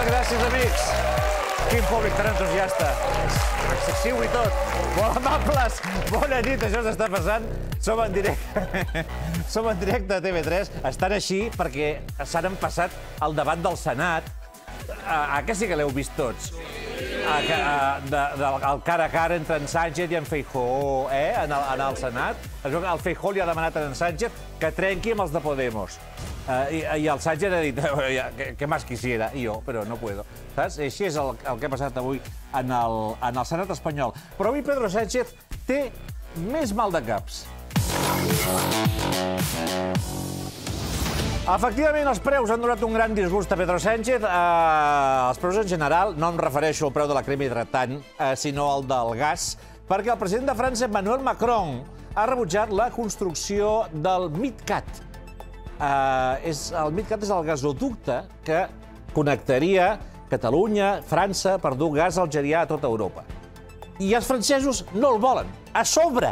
gràcies, amics. Quin públic tan entusiasta. Excessiu i tot. Molt amables. Bona nit, això s'està passant. Som en directe a TV3. Estan així perquè s'han empassat al debat del Senat. Que sí que l'heu vist tots? El cara a cara entre en Sánchez i en Feijóo en el Senat. El Feijóo li ha demanat a en Sánchez que trenqui amb els de Podemos. I el Sánchez ha dit que más quisiera, i jo, però no puedo. Saps? Així és el que ha passat avui en el Senat espanyol. Però avui Pedro Sánchez té més mal de caps. Efectivament, els preus han donat un gran disgust a Pedro Sánchez. Els preus en general, no em refereixo al preu de la crema hidratant, sinó al del gas, perquè el president de França, Emmanuel Macron, ha rebutjat la construcció del MidCat. El MidCat és el gasoducte que connectaria Catalunya, França, per dur gas algerià a tota Europa. I els francesos no el volen. A sobre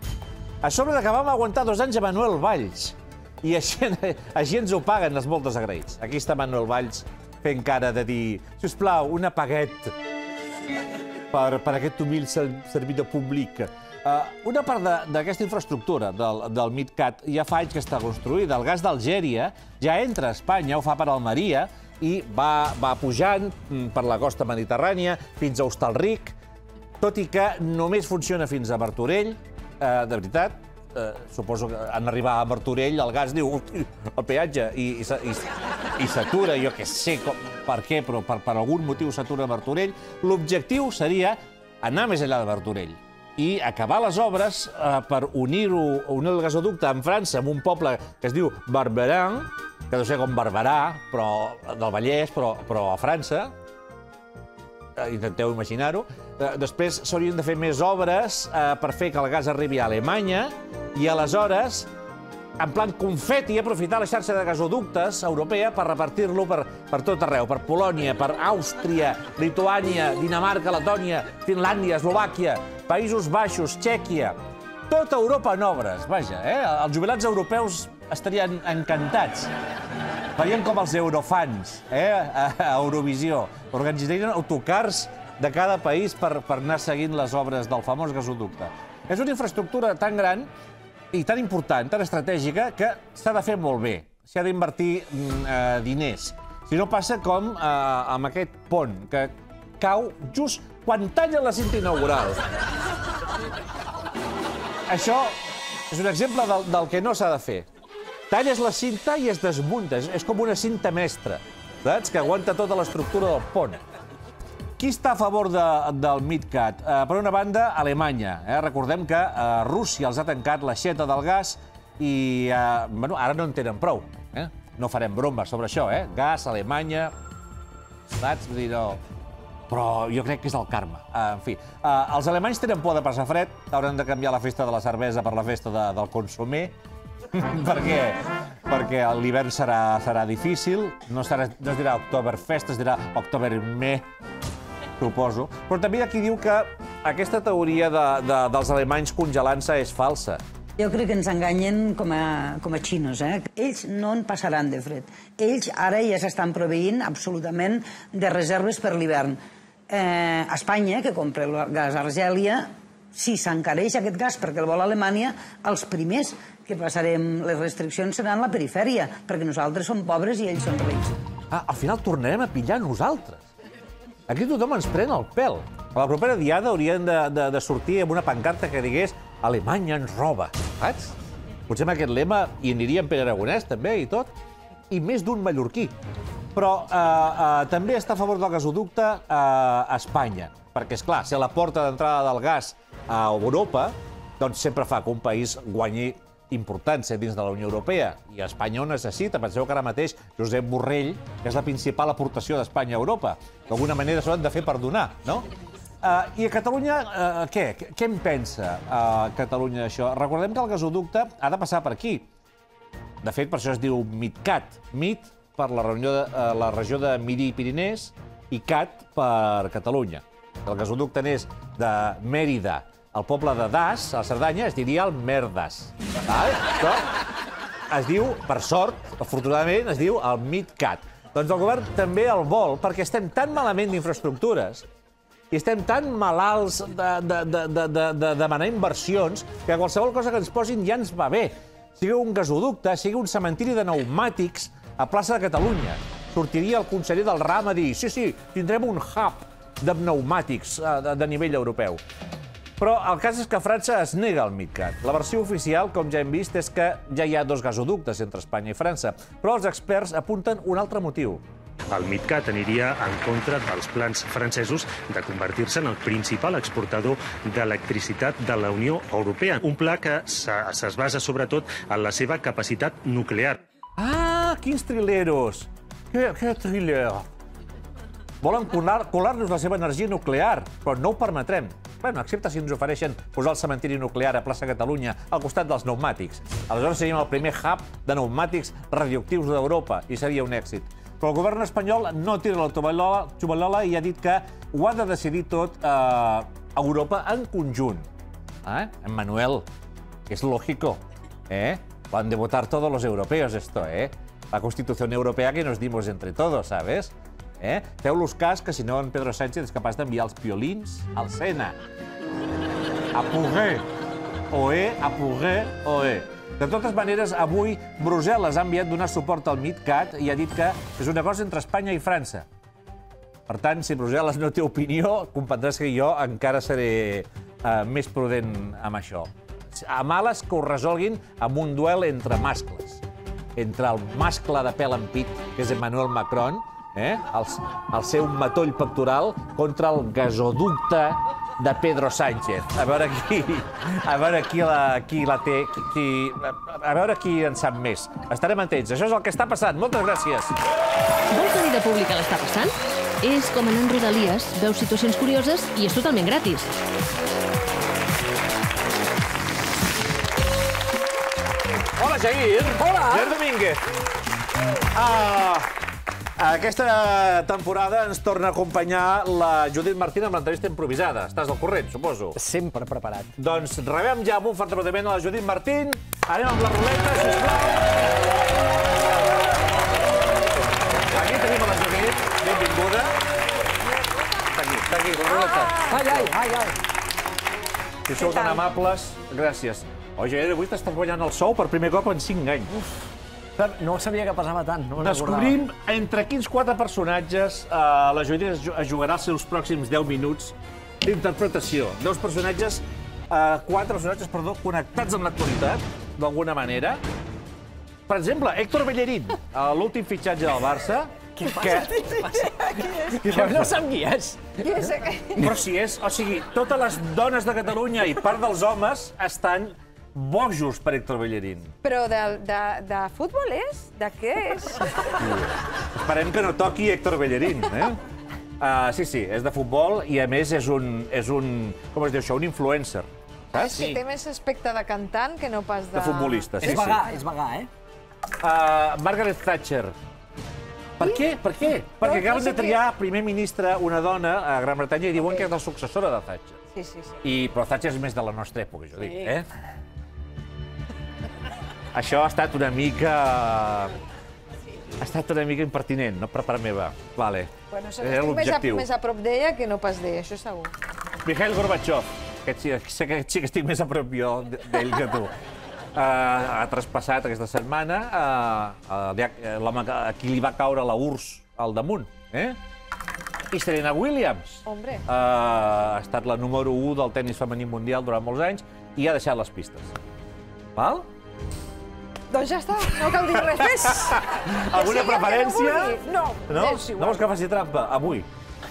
de que vam aguantar 2 anys a Manuel Valls. I així ens ho paguen els molt desagraïts. Aquí està Manuel Valls fent cara de dir sisplau, una paguet per aquest humil servidor públic. Una part d'aquesta infraestructura del MidCat ja fa anys que està construïda. El gas d'Algèria ja entra a Espanya, ho fa per Almeria, i va pujant per la costa mediterrània fins a Hostalric, tot i que només funciona fins a Martorell. De veritat, suposo que en arribar a Martorell el gas diu el peatge i s'atura, jo què sé per què, però per algun motiu s'atura a Martorell. L'objectiu seria anar més enllà de Martorell i acabar les obres per unir el gasoducte amb França, amb un poble que es diu Barberan, que deu ser com Barberà, del Vallès, però a França. Intenteu imaginar-ho. Després s'haurien de fer més obres per fer que el gas arribi a Alemanya i aleshores, en plan confeti, aprofitar la xarxa de gasoductes europea per repartir-lo per tot arreu, per Polònia, per Àustria, Lituània, Dinamarca, Letònia, Finlàndia, Eslovàquia, Països Baixos, Txèquia. Tota Europa en obres, vaja. Els jubilats europeus estarien encantats. Farien com els eurofans a Eurovisió. Organitzarien autocars de cada país per anar seguint les obres del famós gasoducte. És una infraestructura tan gran i tan important, tan estratègica, que s'ha de fer molt bé. S'ha d'invertir diners. Si no passa com amb aquest pont, que cau just quan talla la cinta inaugural. Això és un exemple del que no s'ha de fer. Talles la cinta i es desmunta. És com una cinta mestra, saps? Que aguanta tota l'estructura del pont. Qui està a favor del MidCat? Per una banda, Alemanya. Recordem que Rússia els ha tancat l'aixeta del gas i ara no en tenen prou. No farem bromes sobre això. Gas, Alemanya... Saps? Vull dir, no... Però jo crec que és el karma. En fi, els alemanys tenen por de passar fred, hauran de canviar la festa de la cervesa per la festa del consomé. Per què? Perquè l'hivern serà difícil, no es dirà Oktoberfest, es dirà Oktoberme, suposo. Però també hi ha qui diu que aquesta teoria dels alemanys congelant-se és falsa. Jo crec que ens enganyen com a xinos. Ells no en passaran de fred. Ells ara ja s'estan proveint absolutament de reserves per l'hivern. Espanya, que compra el gas a Argèlia, si s'encareix aquest gas perquè el vol Alemanya, els primers que passarem les restriccions seran la perifèria, perquè nosaltres som pobres i ells són rics. Al final tornarem a pillar nosaltres. Aquí tothom ens pren el pèl. A la propera diada haurien de sortir amb una pancarta que digués Alemanya ens roba, saps? Potser amb aquest lema hi aniria en Pere Aragonès, també, i tot. I més d'un mallorquí. Però també està a favor del gasoducte a Espanya. Perquè, esclar, si a la porta d'entrada del gas a Europa, doncs sempre fa que un país guanyi importància dins de la Unió Europea. I Espanya ho necessita. Penseu que ara mateix Josep Borrell, que és la principal aportació d'Espanya a Europa, d'alguna manera s'ho han de fer per donar, no? I a Catalunya, què? Què en pensa Catalunya d'això? Recordem que el gasoducte ha de passar per aquí. De fet, per això es diu MidCat. Mid per la regió de Midi i Pirinès i Cat per Catalunya. El gasoducte n'és de Mèrida al poble de Das, a Cerdanya, es diria el Merdas. Això es diu, per sort, afortunadament, es diu el MidCat. Doncs el govern també el vol perquè estem tan malament d'infraestructures i estem tan malalts de demanar inversions que qualsevol cosa que ens posin ja ens va bé. Sigui un gasoducte, sigui un cementiri de pneumàtics a plaça de Catalunya. Sortiria el conseller del RAM a dir sí, tindrem un hub de pneumàtics de nivell europeu. Però el cas és que França es nega al MidCat. La versió oficial, com ja hem vist, és que ja hi ha 2 gasoductes entre Espanya i França, però els experts apunten un altre motiu. El MidCat aniria en contra dels plans francesos de convertir-se en el principal exportador d'electricitat de la Unió Europea. Un pla que es basa sobretot en la seva capacitat nuclear. Ah, quins trileros! Que thriller! Volen colar-nos la seva energia nuclear, però no ho permetrem. Bueno, excepte si ens ofereixen posar el cementiri nuclear a plaça Catalunya al costat dels pneumàtics. Aleshores seríem el primer hub de pneumàtics radioactius d'Europa i seria un èxit. Però el govern espanyol no tira la tovallola i ha dit que ho ha de decidir tot Europa en conjunt. En Manuel, es lógico. Lo han de votar todos los europeos, esto, La Constitución Europea que nos dimos entre todos, ¿sabes? Feu-los cas, que si no en Pedro Sánchez és capaç d'enviar els piolins al Sena. Apuré. Oé. De totes maneres, avui Brussel·les ha enviat donar suport al MidCat i ha dit que és una cosa entre Espanya i França. Per tant, si Brussel·les no té opinió, comprendràs que jo encara seré més prudent amb això. A males que ho resolguin amb un duel entre mascles. Entre el mascle de pèl en pit, que és Emmanuel Macron, el seu matoll pectoral, contra el gasoducte de Pedro Sánchez. A veure qui la té, a veure qui en sap més. Estarem atents. Això és el que està passant. Moltes gràcies. Vols la vida pública l'està passant? És com anar en Rodalies, veus situacions curioses i és totalment gratis. Hola, Jair. Hola. Jair Domínguez. Aquesta temporada ens torna a acompanyar la Judit Martín amb l'entrevista improvisada. Estàs al corrent, suposo. Sempre preparat. Doncs rebem ja amb un fort aplaudiment a la Judit Martín. Anem amb la ruleta, sisplau. Aquí tenim a la Judit. Benvinguda. Està aquí, la ruleta. Ai. Si sou tan amables, gràcies. Jair, avui t'estàs guanyant el sou per primer cop en 5 anys. No sabia que pesava tant. Descobrim entre quins 4 personatges la Judit es jugarà els seus pròxims 10 minuts d'interpretació. 4 personatges, connectats amb l'actualitat, d'alguna manera. Per exemple, Héctor Bellerín, l'últim fitxatge del Barça. Què passa? Jo no sap qui és. Però si és, o sigui, totes les dones de Catalunya i part dels homes estan bojos per Héctor Bellerín. Però de futbol és? De què és? Esperem que no toqui Héctor Bellerín, Sí, és de futbol i a més és un com es diu això, un influencer. És que té més aspecte de cantant que no pas de... De futbolista, sí. És vegà, Margaret Thatcher. Per què? Perquè acaben de triar primer ministre una dona a Gran Bretanya i diuen que és la successora de Thatcher. Sí. Però Thatcher és més de la nostra època, jo dic, Això ha estat una mica... Ha estat una mica impertinent, no? Per part meva. Vale. Bueno, estic més a prop d'ella que no pas d'ella, això segur. Mikhail Gorbachev. Sé que estic més a prop jo d'ell que tu. Ha traspassat aquesta setmana l'home a qui li va caure la URSS al damunt. I Serena Williams. Ha estat la número 1 del tennis femení mundial durant molts anys i ha deixat les pistes. Val? Doncs ja està, no cal dir res més. Alguna preferència? No, és igual. No vols que faci trampa? Avui.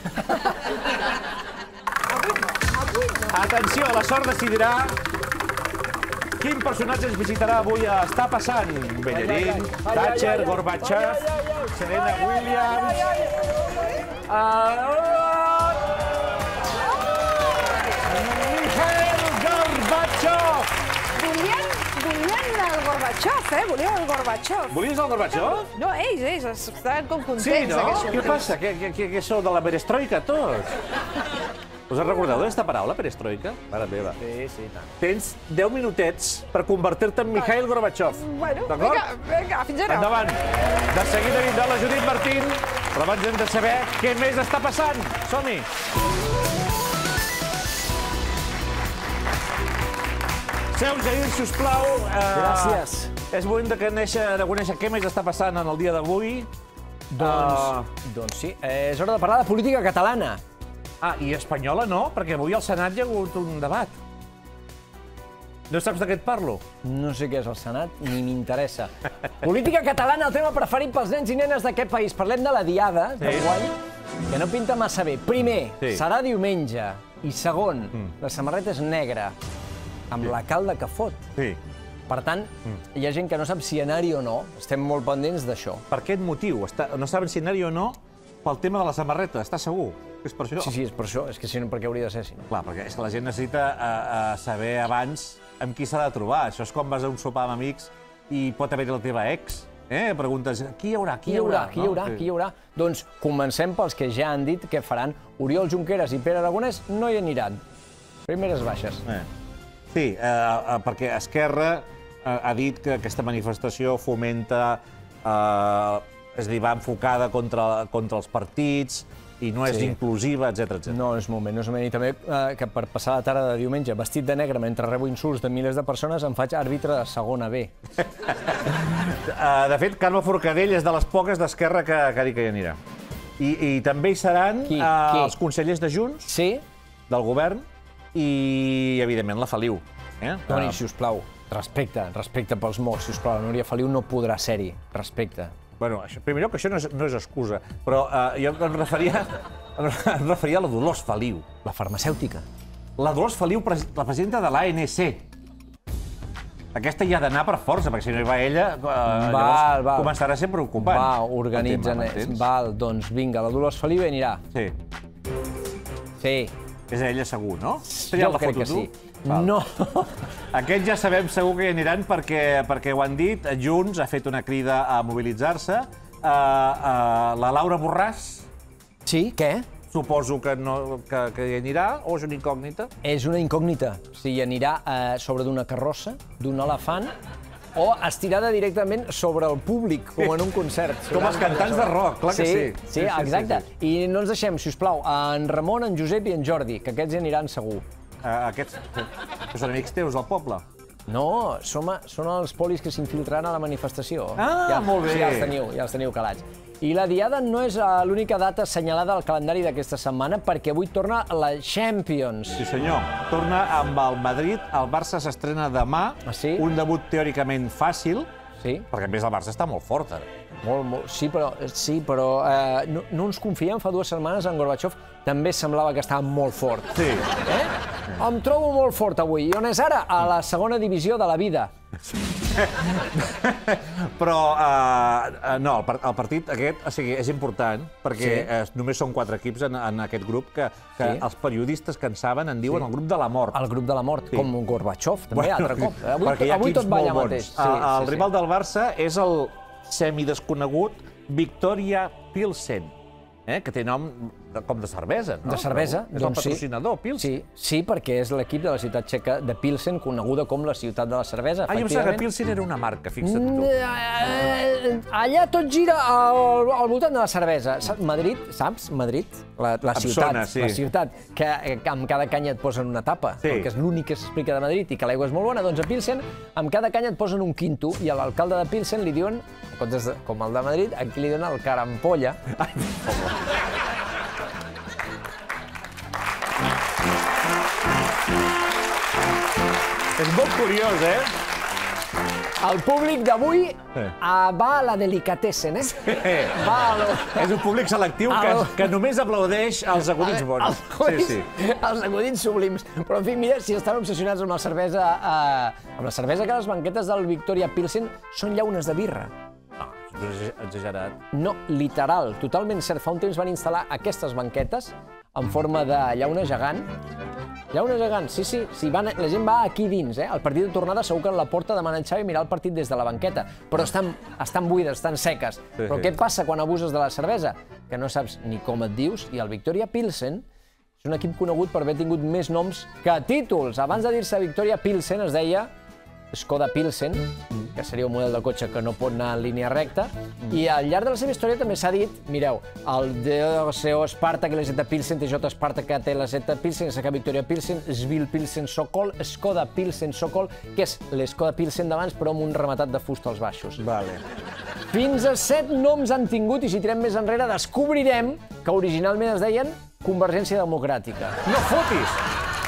Avui no. Atenció, la sort decidirà quin personatge ens visitarà avui a Està passant. Bellerín, Thatcher, Gorbachev, Serena Williams... Mikhail Gorbachev! Volien el Gorbachev, volien el Gorbachev. Volies el Gorbachev? No, ells estaven com contents. Sí, no? Què passa? Que sou de la perestroika, tots? Us recordeu d'aquesta paraula, perestroika? Mare meva. Sí, tant. Tens 10 minutets per convertir-te en Mikhail Gorbachev. Bueno, D'acord? vinga, fins ara. Endavant. De seguida vindrà la Judit Martín, però abans hem de saber què més està passant. Som-hi. Seu, Jair, sisplau. Gràcies. És moment de conèixer què més està passant en el dia d'avui. Doncs sí, és hora de parlar de política catalana. I espanyola no, perquè avui al Senat hi ha hagut un debat. No saps de què et parlo? No sé què és el Senat, ni m'interessa. Política catalana, el tema preferit pels nens i nenes d'aquest país. Parlem de la Diada, d'enguany, que no pinta massa bé. Primer, serà diumenge. I segon, la samarreta és negra, amb la calda que fot. Sí. Per tant, hi ha gent que no sap si anar-hi o no. Estem molt pendents d'això. Per aquest motiu? No saben si anar-hi o no pel tema de la samarreta, estàs segur? És per això? Sí, és per això. És que si no, per què hauria de ser, si no? Clar, perquè és que la gent necessita saber abans amb qui s'ha de trobar. Això és quan vas a un sopar amb amics i pot haver-hi la teva ex. Preguntes, qui hi haurà? Qui hi haurà? Doncs comencem pels que ja han dit que faran. Oriol Junqueras i Pere Aragonès no hi aniran. Primeres baixes. Sí, perquè Esquerra ha dit que aquesta manifestació fomenta, és a dir, va enfocada contra els partits i no és inclusiva, etc. No és moment, no és moment. I també que per passar la tarda de diumenge vestit de negre mentre rebo insults de milers de persones em faig àrbitre de segona B. De fet, Carme Forcadell és de les poques d'Esquerra que ha dit que hi anirà. I també hi seran els consellers de Junts, del govern, i, evidentment, la Feliu. Toni, sisplau, respecte pels morts, sisplau. La Núria Feliu no podrà ser-hi. Respecte. Bueno, primer lloc, això no és excusa, però jo em referia a la Dolors Feliu. La farmacèutica. La Dolors Feliu, la presidenta de l'ANC. Aquesta hi ha d'anar per força, perquè si no hi va ella, llavors començarà a ser preocupant. Va, organitzen. Val, doncs vinga, la Dolors Feliu hi anirà. Sí. Sí. És ella segur, no? Jo crec que sí. No. Aquests ja sabem segur que hi aniran perquè ho han dit. Junts ha fet una crida a mobilitzar-se. La Laura Borràs... Sí, què? Suposo que hi anirà, o és una incògnita? És una incògnita. Si hi anirà sobre d'una carrossa, d'un elefant, o estirada directament sobre el públic, com en un concert. Com els cantants de rock, clar que sí. Sí, exacte. I no ens deixem, sisplau, en Ramon, en Josep i en Jordi, que aquests hi aniran segur. Aquests són amics teus del poble? No, són els polis que s'infiltraran a la manifestació. Molt bé. Sí, ja els teniu calats. I la Diada no és l'única data assenyalada al calendari d'aquesta setmana, perquè avui torna la Champions. Sí, senyor. Torna amb el Madrid. El Barça s'estrena demà. Un debut teòricament fàcil, perquè a més el Barça està molt fort ara. Sí, però no ens confiem. Fa 2 setmanes en Gorbachev també semblava que estava molt fort. Sí. Em trobo molt fort avui. I on és ara? A la segona divisió de la vida. Però, no, el partit aquest és important, perquè només són 4 equips en aquest grup que els periodistes que en saben en diuen el grup de la mort. El grup de la mort, com Gorbachev, també, altre cop. Avui tot va allà mateix. El rival del Barça és el semidesconegut Victoria Pilsen, que té nom com de cervesa, no? De cervesa, és el patrocinador, Pilsen. Sí, perquè és l'equip de la ciutat txeca de Pilsen, coneguda com la ciutat de la cervesa. Jo em sembla que Pilsen era una marca, fixa't tu. Allà tot gira al voltant de la cervesa. Madrid, saps? Madrid, la ciutat, que amb cada canya et posen una tapa, perquè és l'únic que s'explica de Madrid i que l'aigua és molt bona. Doncs a Pilsen, amb cada canya et posen un quinto, i a l'alcalde de Pilsen li diuen, com el de Madrid, aquí li donen el carampolla. És molt curiós, El públic d'avui va a la delicatessen, És un públic selectiu que només aplaudeix els acudits bons. Els acudits sublims. Però, en fi, mira, si estan obsessionats amb la cervesa, que les banquetes del Victoria Pilsen són llaunes de birra. És exagerat. No, literal, totalment cert. Fa un temps van instal·lar aquestes banquetes en forma de llauna gegant. Llauna gegant, sí. La gent va aquí dins, El partit de tornada segur que a la porta demanen Xavi mirar el partit des de la banqueta, però estan buides, estan seques. Però què passa quan abuses de la cervesa? Que no saps ni com et dius, i el Victoria Pilsen és És un equip conegut per haver tingut més noms que títols. Abans de dir-se Victoria Pilsen es deia Skoda Pilsen, que seria un model de cotxe que no pot anar en línia recta, i al llarg de la seva història també s'ha dit, mireu, el DCO Spartak, LZ Pilsen, TJ Spartak, LZ Pilsen, SK Victoria Pilsen, Svil Pilsen Sokol, Skoda Pilsen Sokol, que és l'Skoda Pilsen d'abans, però amb un rematat de fusta als baixos. Fins a 7 noms han tingut, i si tirem més enrere descobrirem que originalment es deien Convergència Democràtica. No fotis!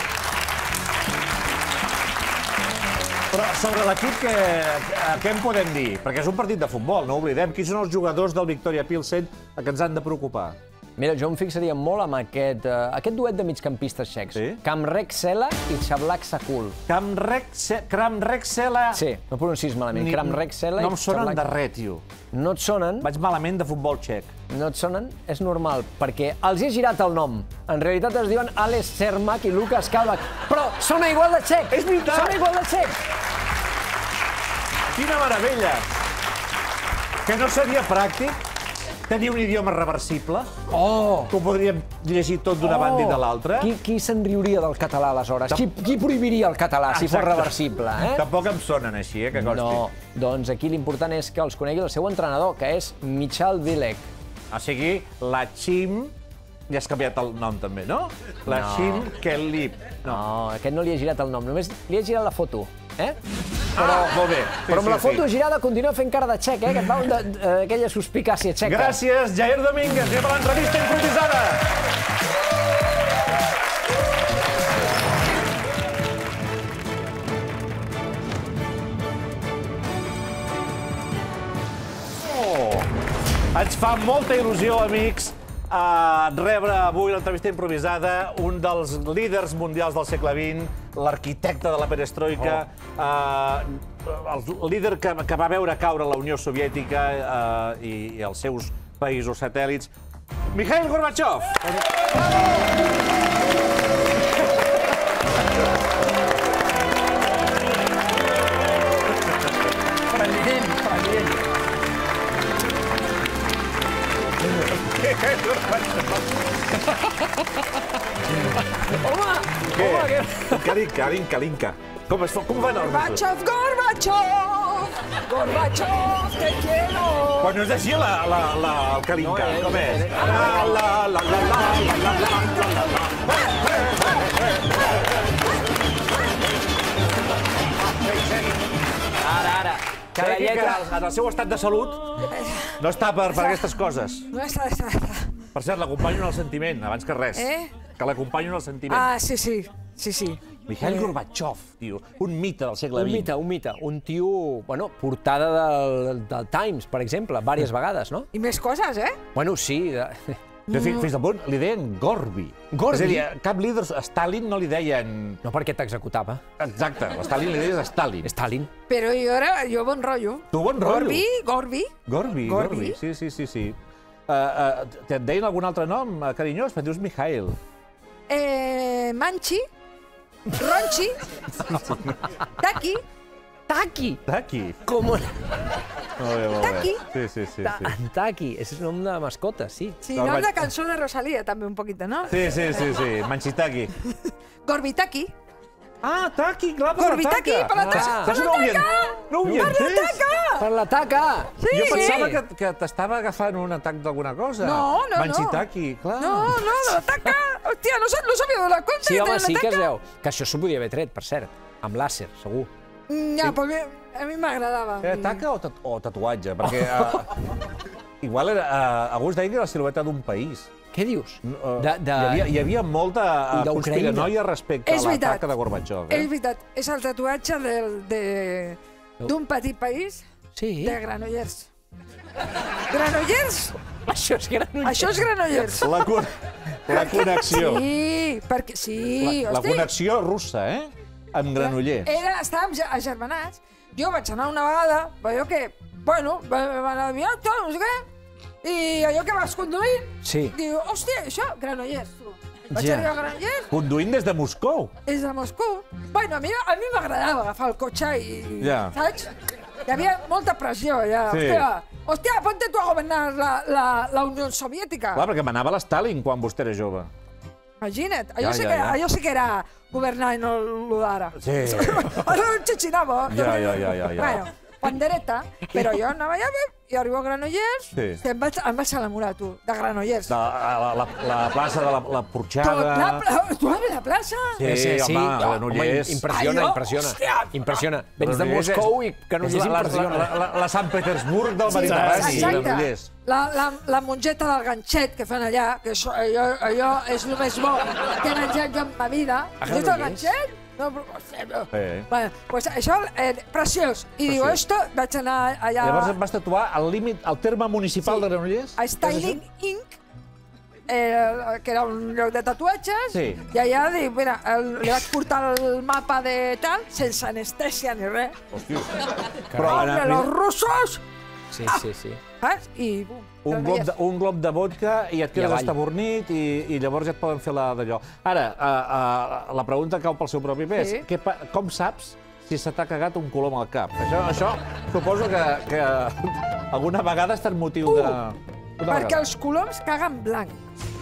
Però sobre l'equip, què en podem dir? Perquè és un partit de futbol, no oblidem. Qui són els jugadors del Victoria Pilsen que ens han de preocupar? Mira, jo em fixaria molt amb aquest duet de migcampistes txecs. Kamrek Sela i Čablak Sakul. Kamrek Sela... Sí, no pronuncis malament. Kamrek Sela i No em sonen de res, tio. No et sonen? Vaig malament de futbol txec. No et sonen? És normal, perquè els he girat el nom. En realitat es diuen Ales Cermak i Lukas Kalbak, però sona igual de txec! És veritat! Sona igual de txec! Quina meravella! Que no seria pràctic tenir un idioma reversible? Oh! Que ho podríem llegir tot d'una banda i de l'altra? Qui se'n riuria del català, aleshores? Qui prohibiria el català si fos reversible? Tampoc em sonen així, que costi. No, doncs aquí l'important és que els conegui el seu entrenador, que és Michal Vilek. O sigui, la Chim... Ja has canviat el nom, també, no? La Chim Kelip. No, aquest no li he girat el nom, només li he girat la foto. Molt bé. Però amb la foto girada continua fent cara de txec, que et va d'aquella suspicàcia txeca. Gràcies, Jair Domínguez. Anem a l'entrevista improvisada. Ens fa molta il·lusió, amics, rebre avui l'entrevista improvisada un dels líders mundials del segle XX, l'arquitecte de la perestroika, el líder que va veure caure la Unió Soviètica i els seus països satèl·lits, Mikhail Gorbachev. Kalinka. Com va anar? Gorbachev, te quiero. Quan no és així el Kalinka, com és? Ara. En el seu estat de salut no està per aquestes coses. No està. Per cert, l'acompanyo en el sentiment, abans que res. Que l'acompanyo en el sentiment. Ah, sí. Mikhail Gorbachev, tio, un mite del segle XX. Un mite. Un tio, bueno, portada del Times, per exemple, diverses vegades, no? I més coses, Bueno, sí. Fins al punt li deien Gorbi. És a dir, cap líder, Stalin no li deien... No, perquè t'executava. Exacte, a Stalin li deies Stalin. Stalin. Però jo bon rotllo. Tu bon rotllo? Gorbi. Sí. Et deien algun altre nom carinyós? Però dius Mikhail. Manchi, Ronchi, Taki. Com un... Taki. Sí. Taki, és un nom de mascota, sí. Sí, nom de cançó de Rosalía, també un poquito, no? Sí. Manchitaki. Gorbitaki. Ah, Taki, clar, per Gorbitaki, per la taca. No ho havia entès. Per la taca. Jo pensava que t'estava agafant un atac d'alguna cosa. No. Manchitaki, clar. No, la taca. Hòstia, no s'havia donat compte. Sí, home, sí que es veu. Que això s'ho podia haver tret, per cert. Amb làser, segur. Ja, però a mi m'agradava. Era taca o tatuatge? Perquè igual algú es deia que era la silueta d'un país. Què dius? Hi havia molta conspiranoia respecte a la taca de Gorbachev. És veritat, és el tatuatge d'un petit país de Granollers. Granollers? Això és Granollers. Això és Granollers. La connexió. Sí, perquè sí, La connexió russa, amb Granollers. Estàvem agermanats. Jo vaig anar una vegada, allò que, bueno, vam anar a viatge, no sé què, i allò que vas conduint, diu, hòstia, això, Granollers, tu. Vaig arribar a Granollers. Conduint des de Moscou. Des de Moscou. Bueno, a mi m'agradava agafar el cotxe i, saps? Hi havia molta pressió, ja. Hòstia, ponte tu a governar la Unió Soviètica. Clar, perquè manava l'Stalin quan vostè era jove. Imagina't, allò sí que era governar i no el d'ara. Sí. Allò xixinava. Ja. Bueno, pandereta, però jo anava allà i arribo a Granollers, em vaig enamorar, tu, de Granollers. La plaça de la Porxada... Tu has vist la plaça? Sí, home, Granollers... Impressiona. Vens de Moscou i Granollers impressiona. La Sant Petersburg del Mediterrani, Granollers. La mongeta del ganxet que fan allà, que allò és el més bo que he menjat jo en ma vida. Mongeta del ganxet? No, bueno, pues això, preciós. I diu, esto, vaig anar allà... Llavors et vas tatuar al límit, al terme municipal de Granollers? A Styling Inc., que era un lloc de tatuatges, i allà dic, mira, li vaig portar el mapa de tal, sense anestèsia ni res. Hòstia. Però los russos... Sí. I bum. Un glob de vodka i et quedes estabornit i llavors ja et poden fer d'allò. Ara, la pregunta cau pel seu propi pes. Com saps si se t'ha cagat un colom al cap? Això suposo que alguna vegada ha estat motiu de... Perquè els coloms caguen blanc.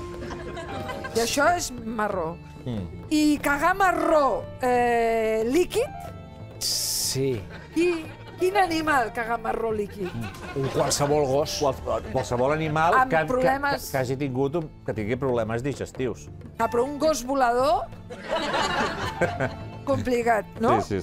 I això és marró. I cagar marró líquid... Sí. Quin animal caga marró líquid? Un qualsevol gos. Qualsevol animal que hagi tingut, que tingui problemes digestius. Però un gos volador... Complicat, no? Sí.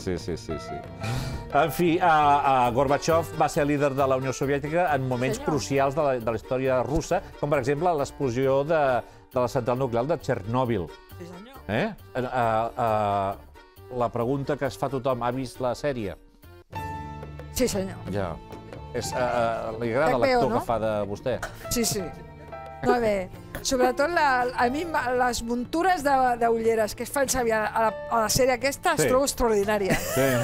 En fi, Gorbachev va ser líder de la Unió Soviètica en moments crucials de la història russa, com per exemple l'explosió de la central nuclear de Txernòbil. Sí, senyor. La pregunta que es fa tothom, ha vist la sèrie? Sí, senyor. Ja. Li agrada l'actor que fa de vostè? Sí. Molt bé. Sobretot, a mi, les muntures d'ulleres que es fan servir a la sèrie aquesta es trobo extraordinària.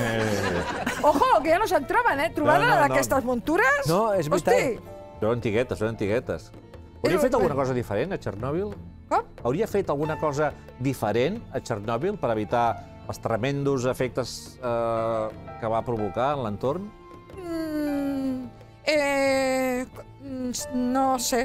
Ojo, que ja no se'n troben, trobant aquestes muntures. No, és veritat. Són antiguetes. Hauria fet alguna cosa diferent a Txernòbil? Com? Hauria fet alguna cosa diferent a Txernòbil per evitar els tremendos efectes que va provocar en l'entorn? No sé.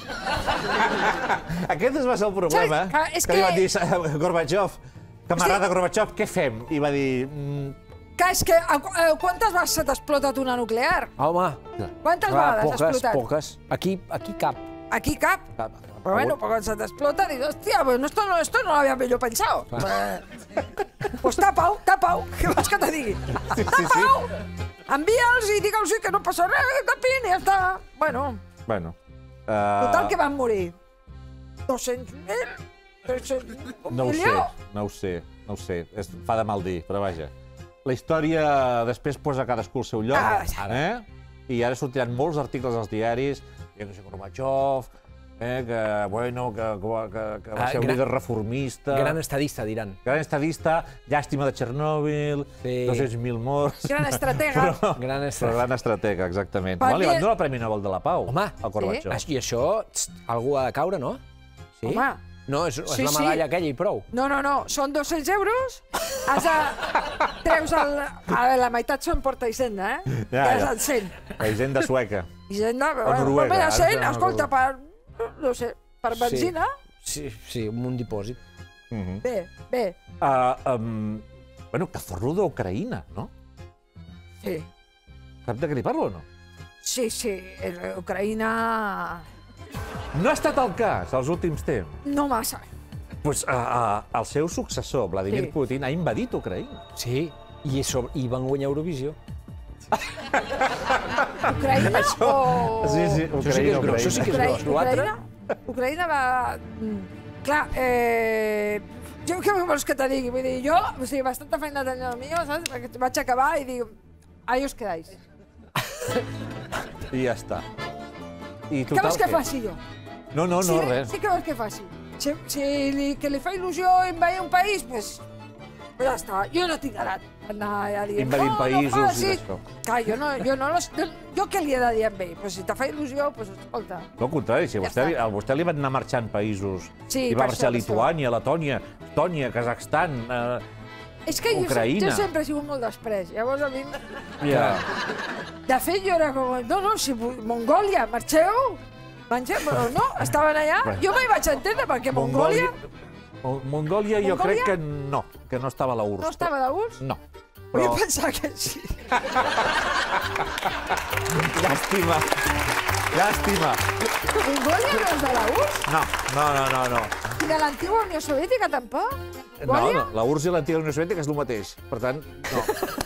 Aquest va ser el problema, que li van dir Gorbachev, camarada Gorbachev, què fem? I va dir... És que quantes vegades s'ha explotat una nuclear? Home, quantes vegades s'ha explotat? Poques. Aquí cap. Aquí cap? Però bueno, quan se t'explota, dius, hòstia, esto no lo había yo pensado. Pues tapa-ho, què vols que te digui? Tapa-ho! Envia'ls i digue'ls que no passa res, que tapin i ja està. Bueno. Total, que van morir? 200.000? 300.000? No ho sé. Fa de mal dir, però vaja. La història després posa cadascú al seu lloc, i ara sortiran molts articles als diaris, dient que Gorbachev, que va ser un líder reformista... Gran estadista, diran. Gran estadista, llàstima de Txernòbil, 200.000 morts... Gran estratega. Gran estratega, exactament. Li van donar el Premi Nobel de la Pau, al Gorbachev. I això, algú ha de caure, no? Home... No, és la medalla aquella i prou. No, són 200 euros, treus la meitat són Porta Hisenda, que és el 100. La Hisenda sueca. Hisenda, però 100, escolta, no sé, per benzina. Sí, un dipòsit. Bé. Bueno, que forro d'Ucraïna, no? Sí. Sap de què li parlo o no? Sí, Ucraïna... No ha estat el cas als últims temps. No massa. Doncs el seu successor, Vladimir Putin, ha invadit Ucraïna. Sí, i van guanyar Eurovisió. Ucraïna o... Sí, Ucraïna. Això sí que és gros. L'altre? Ucraïna va... Clar, jo què vols que te digui? Vull dir, jo, bastanta feina tenia el millor, saps? Perquè vaig acabar i dic, ahí os quedáis. I ja està. Què vols que faci jo? No, res. Sí, què vols que faci? Si li fa il·lusió invadir un país, doncs ja està. Jo no tinc edat anar a dir... Invadint països i d'això. Clar, jo què li he de dir amb ell? Si te fa il·lusió, doncs escolta. No, al contrari, si a vostè li van anar marxant països, i va marxar Lituània, Letònia, Estònia, Kazakhstan, Ucraïna... Jo sempre he sigut molt després, llavors a mi... De fet, jo era com... No, si Mongòlia, marxeu! Però no, estaven allà. Jo mai vaig entendre perquè Mongòlia... Mongòlia jo crec que no estava a la URSS. No estava a la URSS? No. Però jo pensava que sí. Llàstima. Mongòlia no és de la URSS? No. I de l'antiga Unió Soviètica tampoc? No, la URSS i l'antiga Unió Soviètica és el mateix. Per tant, no.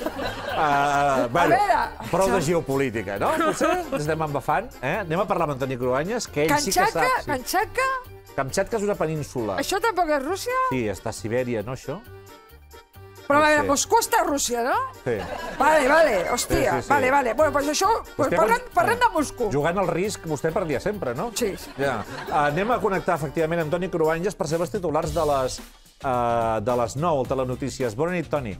Prou de geopolítica, no? Potser ens estem embafant. Anem a parlar amb Antoni Cruanyes, que ell sí que sap. Kamchatka? Kamchatka és una península. Això tampoc és Rússia? Sí, està a Sibèria, no, això? Però a veure, Moscou està a Rússia, no? Sí. Vale, hòstia, vale. Bueno, doncs això, parlem de Moscou. Jugant al risc, vostè perdia sempre, no? Sí. Anem a connectar, efectivament, amb Toni Cruanyes per saber els titulars de les 9 al Telenotícies. Bona nit, Toni.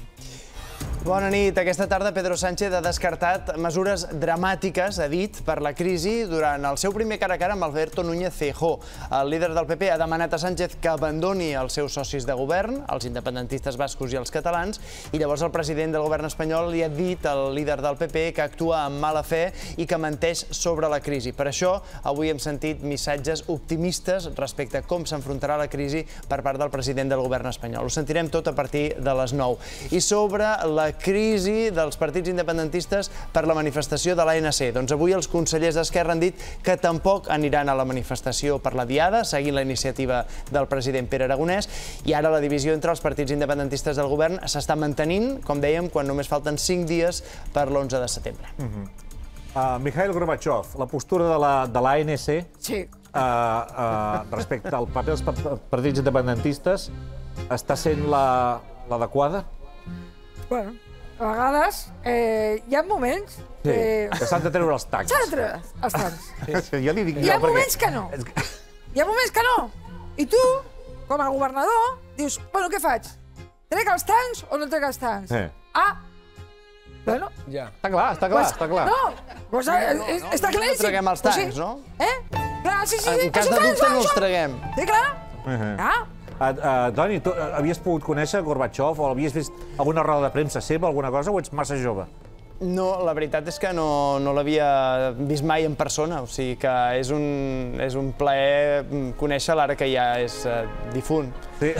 Bona nit. Aquesta tarda Pedro Sánchez ha descartat mesures dramàtiques, ha dit, per la crisi durant el seu primer cara a cara amb Alberto Núñez Feijóo. El líder del PP ha demanat a Sánchez que abandoni els seus socis de govern, els independentistes bascos i els catalans, i llavors el president del govern espanyol li ha dit al líder del PP que actua amb mala fe i que menteix sobre la crisi. Per això, avui hem sentit missatges optimistes respecte a com s'enfrontarà la crisi per part del president del govern espanyol. Ho sentirem tot a partir de les 9. I sobre la crisi dels partits independentistes per la manifestació de l'ANC. Doncs avui els consellers d'Esquerra han dit que tampoc aniran a la manifestació per la Diada, seguint la iniciativa del president Pere Aragonès, i ara la divisió entre els partits independentistes del govern s'està mantenint, com dèiem, quan només falten 5 dies per l'11 de setembre. Mikhail Gorbachev, la postura de l'ANC respecte al paper dels partits independentistes està sent l'adequada? Bueno, a vegades hi ha moments que s'han de treure els tancs. S'han de treure els tancs. Jo li dic Hi ha moments que no. Hi ha moments que no. I tu, com a governador, dius, bueno, què faig? Trec els tancs o no trec els tancs? Bueno. Està clar. No, està claríssim. No treguem els tancs, no? Clar, sí. En cas de dubte no els treguem. Sí, clar. Toni, tu havies pogut conèixer Gorbachev o havies vist alguna roda de premsa seva, alguna cosa, o ets massa jove? No, la veritat és que no l'havia vist mai en persona, o sigui que és un plaer conèixer-lo ara que ja és difunt. Sí.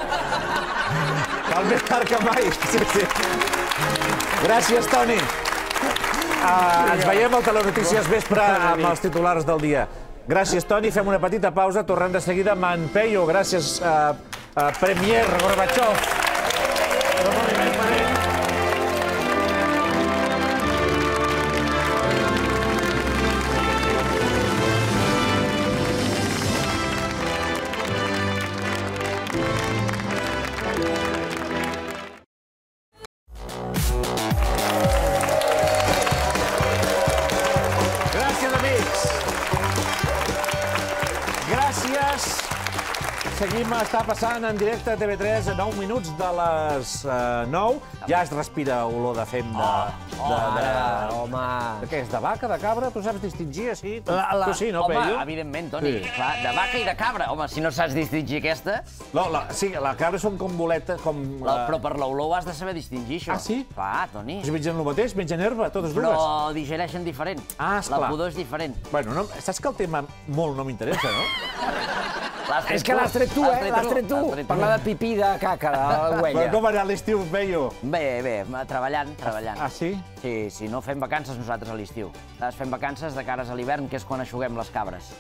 Cal més tard que mai. Sí. Gràcies, Toni. Ens veiem al Telenotícies Vespre amb els titulars del dia. Gràcies, Toni. Fem una petita pausa. Tornem de seguida amb en Peyo. Gràcies, Premier Gorbachev. Seguim, està passant en directe a TV3 a 9 minuts de les 9. Ja es respira olor de fem home. De què és, de vaca, de cabra? Tu saps distingir, així? Tu sí, no, Peyu? Home, evidentment, Toni. De vaca i de cabra. Home, si no saps distingir aquesta... Sí, la cabra són com boletes, com... Però per l'olor ho has de saber distingir, això. Ah, sí? Clar, Toni. Si mengen el mateix, mengen herba, totes dues. Però digereixen diferent. Ah, esclar. La pudor és diferent. Bueno, saps que el tema molt no m'interessa, no? És que l'has tret tu, l'has tret tu. Parlar de pipí, de caca, de huella. Com va anar l'estiu, Peyu? Bé, treballant. Ah, sí? Sí, no fem vacances nosaltres a l'estiu. Fem vacances de cares a l'hivern, que és quan eixuguem les cabres.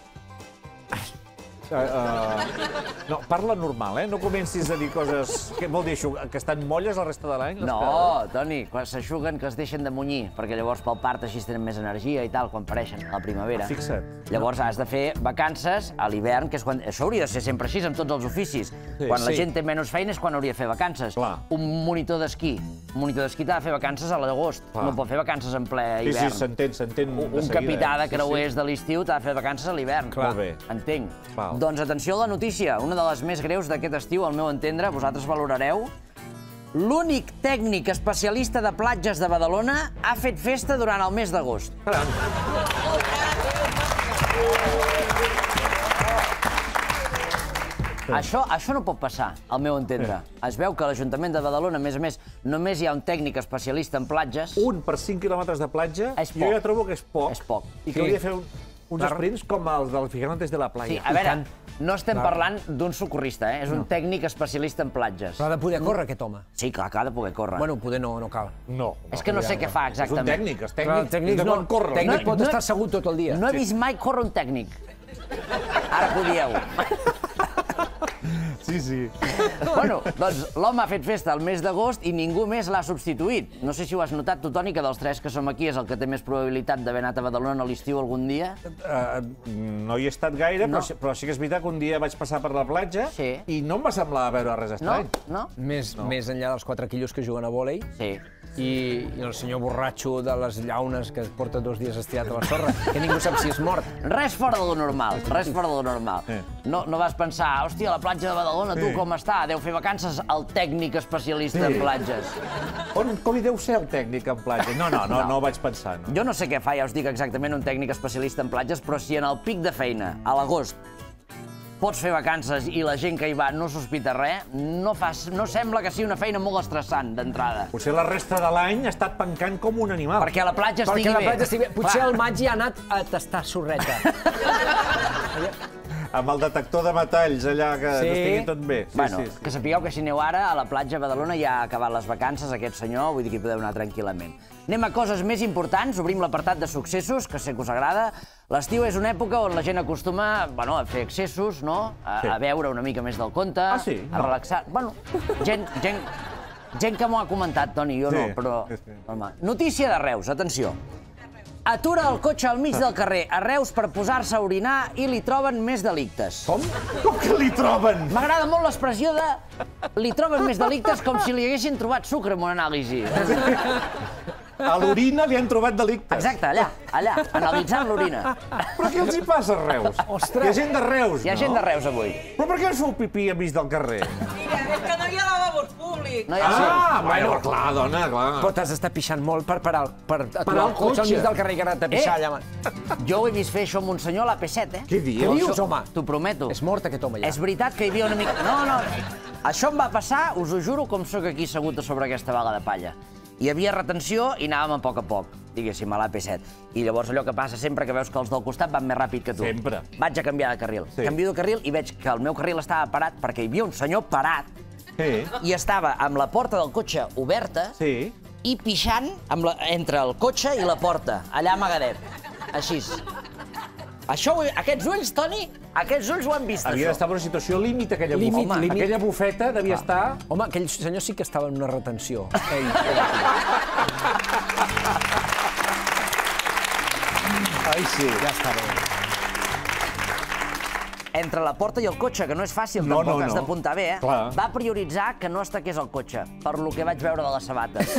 No, parla normal, no comencis a dir coses... Què vol dir això? Que estan molles la resta de l'any? No, Toni, quan s'eixuguen que es deixen de munyir, perquè llavors pel part així tenen més energia i tal, quan pareixen a la primavera. Fixa't. Llavors has de fer vacances a l'hivern, que és quan... Això hauria de ser sempre així, amb tots els oficis. Quan la gent té menys feina és quan hauria de fer vacances. Un monitor d'esquí. Un monitor d'esquí t'ha de fer vacances a l'agost. No pot fer vacances en ple hivern. Sí, s'entén. Un capità de creuers de l'estiu t'ha de fer vacances a l'hivern. Molt bé. Entenc. Doncs atenció a la notícia, una de les més greus d'aquest estiu, al meu entendre, vosaltres valorareu. L'únic tècnic especialista de platges de Badalona ha fet festa durant el mes d'agost. Això no pot passar, al meu entendre. Es veu que a l'Ajuntament de Badalona, a més, només hi ha un tècnic especialista en platges. Un per 5 quilòmetres de platja, jo ja trobo que és poc. És poc. I que hauria de fer uns sprints com els del Gigantes de la Playa. Sí, a veure, No estem parlant d'un socorrista, és un tècnic especialista en platges. Però ha de poder córrer, aquest home. Sí, clar, ha de poder córrer. Bueno, poder no cal. No. És que no sé què fa exactament. És un tècnic, és tècnic. El tècnic pot estar assegut tot el dia. No he vist mai córrer un tècnic. Ara que ho dieu. Sí. Bueno, doncs l'home ha fet festa el mes d'agost i ningú més l'ha substituït. No sé si ho has notat tu, Toni, que dels tres que som aquí és el que té més probabilitat d'haver anat a Badalona a l'estiu algun dia. No hi he estat gaire, però sí que és veritat que un dia vaig passar per la platja i no em va semblar veure res estrany. No? Més enllà dels 4 quilos que juguen a vòlei. Sí. I el senyor borratxo de les llaunes que porta 2 dies estirat a la sorra, que ningú sap si és mort. Res fora de lo normal, res fora de lo normal. No vas pensar, hòstia, la platja de Badalona, tu com està? Deu fer vacances el tècnic especialista en platges. Com hi deu ser el tècnic en platges? No ho vaig pensar. Jo no sé què fa, ja us dic exactament, un tècnic especialista en platges, però si en el pic de feina, a l'agost, pots fer vacances i la gent que hi va no sospita res, no sembla que sigui una feina molt estressant, d'entrada. Potser la resta de l'any ha estat pencant com un animal. Perquè la platja estigui bé. Potser al maig ja ha anat a tastar sorreta. Amb el detector de metalls allà, que estigui tot bé. Bueno, que sapigueu que si aneu ara a la platja a Badalona ja ha acabat les vacances, aquest senyor, vull dir que hi podeu anar tranquil·lament. Anem a coses més importants, obrim l'apartat de successos, que sé que us agrada. L'estiu és una època on la gent acostuma a fer excessos, a beure una mica més del compte, a relaxar. Bueno, gent que m'ho ha comentat, Toni, jo no, però... Notícia de Reus, atenció. Atura el cotxe al mig del carrer a Reus per posar-se a orinar i li troben més delictes. Com? Com que li troben? M'agrada molt l'expressió de li troben més delictes com si li haguessin trobat sucre en una anàlisi. A l'orina li han trobat delictes. Exacte, allà, analitzant l'orina. Però què els hi passa a Reus? Ostres! Hi ha gent de Reus, no? Hi ha gent de Reus avui. Però per què us feu pipí a mig del carrer? Mira, és que no hi ha lavabos públics. Bueno, clar, dona, clar. Però t'has d'estar pixant molt per aturar el cotxe al mig del carrer que ha anat a pixar allà. Jo ho he vist fer això amb un senyor a l'AP7, Què dius, home? T'ho prometo. És mort aquest home, ja. És veritat que hi havia una mica... No. Això em va passar, us ho juro, com sóc aquí assegut sobre aquesta vaga de palla. Hi havia retenció i anàvem a poc, diguéssim, a l'AP7. I llavors allò que passa sempre que veus que els del costat van més ràpid que tu. Sempre. Vaig a canviar de carril. Canvio de carril i veig que el meu carril estava parat perquè hi havia un senyor parat i estava amb la porta del cotxe oberta i pixant entre el cotxe i la porta, allà amagadet. Així. Aquests ulls, Toni, aquests ulls ho han vist, això. Havia d'estar en una situació límit, aquella bufeta. Aquella bufeta devia estar... Home, aquell senyor sí que estava en una retenció. Ai, sí. Ja està bé. Entre la porta i el cotxe, que no és fàcil, tampoc has d'apuntar bé, va prioritzar que no es taqués el cotxe, per lo que vaig veure de les sabates.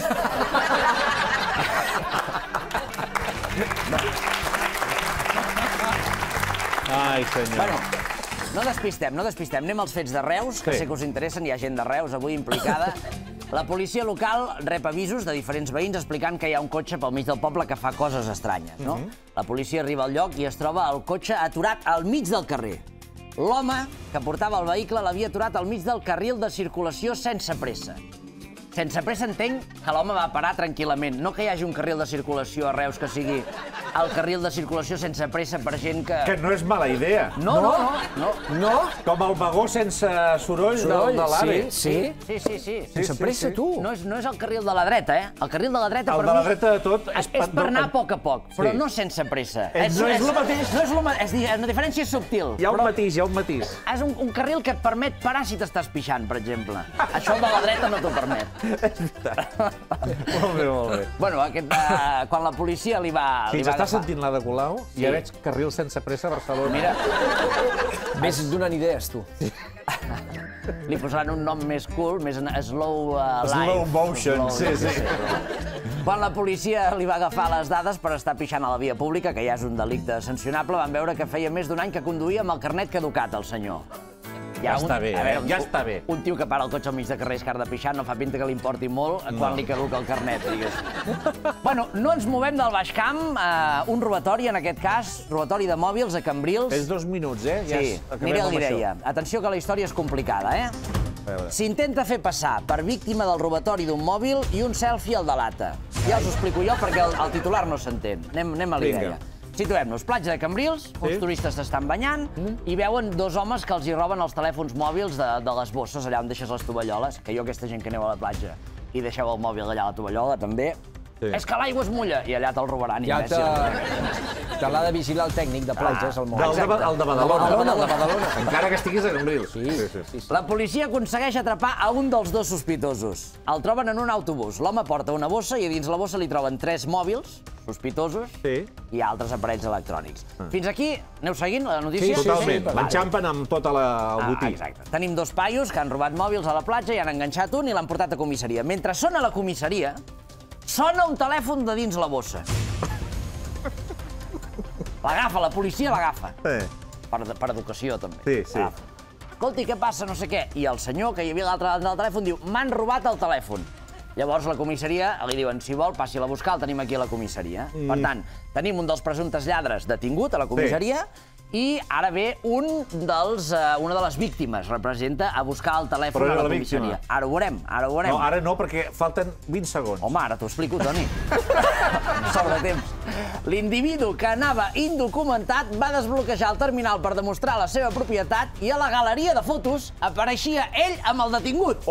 Ai, senyor. Bueno, no despistem. Anem als fets de Reus, que sé que us interessen, hi ha gent de Reus avui implicada. La policia local rep avisos de diferents veïns explicant que hi ha un cotxe pel mig del poble que fa coses estranyes, no? La policia arriba al lloc i es troba el cotxe aturat al mig del carrer. L'home que portava el vehicle l'havia aturat al mig del carril de circulació sense pressa. Sense pressa entenc que l'home va parar tranquil·lament. No que hi hagi un carril de circulació a Reus que sigui el carril de circulació sense pressa per gent que... Que no és mala idea. No. Com el vagó sense soroll de l'AVE. Sí. Sense pressa, tu. No és el carril de la dreta, El carril de la dreta, per mi... El de la dreta de tot... És per anar a poc, però no sense pressa. No és el mateix. És una diferència subtil. Hi ha un matís, És un carril que et permet parar si t'estàs pixant, per exemple. Això el de la dreta no t'ho permet. És veritat. Molt bé. Bueno, quan la policia li va agafar... Està sentint la de Colau? Ja veig carril sense pressa a Barcelona. Mira... Ves donant idees, tu. Li posaran un nom més cool, més slow life. Slow motion, sí. Quan la policia li va agafar les dades per estar pixant a la via pública, que ja és un delicte sancionable, van veure que feia més d'un any que conduïa amb el carnet caducat, el senyor. Ja està bé, ja està bé. Un tio que para el cotxe al mig de carrer és car de pixar, no fa pinta que li importi molt quan li caduca el carnet, diguéssim. Bueno, no ens movem del Baix Camp, un robatori, en aquest cas, robatori de mòbils a Cambrils. És 2 minuts, Sí, aniré al Mireia. Atenció que la història és complicada, S'intenta fer passar per víctima del robatori d'un mòbil i un selfie el delata. Ja us ho explico jo perquè el titular no s'entén. Anem a l'idea. Situem-nos, platja de Cambrils, uns turistes s'estan banyant i veuen dos homes que els hi roben els telèfons mòbils de les bosses, allà on deixes les tovalloles, que jo aquesta gent que aneu a la platja i deixeu el mòbil allà a la tovallola, també. És que l'aigua es mulla, i allà te'l robaran, imbècil. Te l'ha de vigilar el tècnic de platges, el mòbil. El de Badalona. Encara que estiguis a Cambrils. La policia aconsegueix atrapar a un dels dos sospitosos. El troben en un autobús. L'home porta una bossa i a dins la bossa li troben 3 mòbils sospitosos i altres aparells electrònics. Fins aquí, aneu seguint la notícia? Sí, totalment. L'enxampen amb tot el botí. Exacte. Tenim 2 paios que han robat mòbils a la platja i han enganxat un i l'han portat a comissaria. Mentre són a la comissaria, sona un telèfon de dins la bossa. L'agafa, la policia l'agafa. Per educació, també. Sí. Escolti, què passa, no sé què. I el senyor que hi havia a l'altre del telèfon diu, m'han robat el telèfon. Llavors la comissaria li diuen, si vol, passi-la a buscar, el tenim aquí a la comissaria. Per tant, tenim un dels presumptes lladres detingut a la comissaria i ara ve una de les víctimes, representa a buscar el telèfon a la comissaria. Ara ho veurem, ara ho veurem. No, ara no, perquè falten 20 segons. Home, ara t'ho explico, Toni. Sort de temps. L'individu que anava indocumentat va desbloquejar el terminal per demostrar la seva propietat i a la galeria de fotos apareixia ell amb el detingut.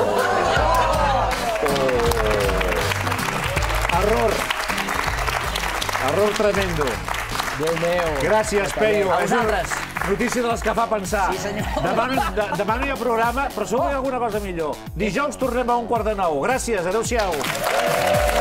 Error tremendo. Déu meu. Gràcies, Peyu. A vosaltres. Notícia de les que fa pensar. Sí, senyor. Demà no hi ha programa, però segur que hi ha alguna cosa millor. Dijous tornem a 8:45. Gràcies, adéu-siau.